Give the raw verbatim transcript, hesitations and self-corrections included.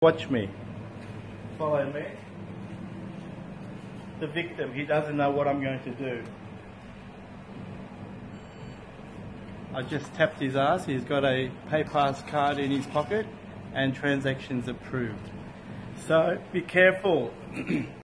Watch me. Follow me. The victim, he doesn't know what I'm going to do. I just tapped his ass. He's got a PayPass card in his pocket and transactions approved. So be careful.